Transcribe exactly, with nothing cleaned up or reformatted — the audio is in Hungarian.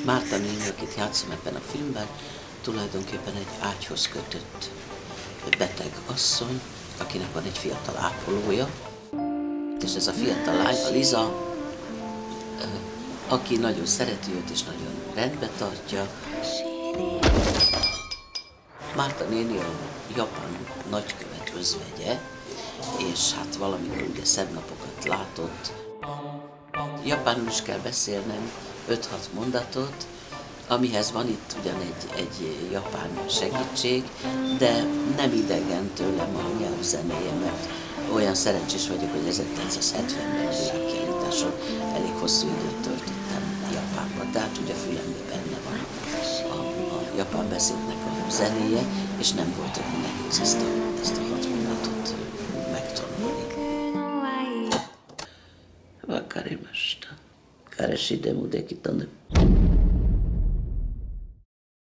Márta néni, akit játszom ebben a filmben, tulajdonképpen egy ágyhoz kötött beteg asszony, akinek van egy fiatal ápolója, és ez a fiatal lány, a Liza, aki nagyon szereti őt és nagyon rendbe tartja. Márta néni a japán nagykövet özvegye, és hát valamikor ugye szebb napokat látott. Japánul is kell beszélnem öt-hat mondatot, amihez van itt ugyan egy, egy japán segítség, de nem idegen tőlem a nyelvzenéje, mert olyan szerencsés vagyok, hogy ezerkilencszázhetvenben a világkiállításon elég hosszú időt töltöttem Japánban, tehát ugye fülemben benne van a, a japán beszédnek a zenéje, és nem volt olyan nehéz ezt a, ezt a hat mondatot megtanulni. Vakarimashita. Karashide mudekitane.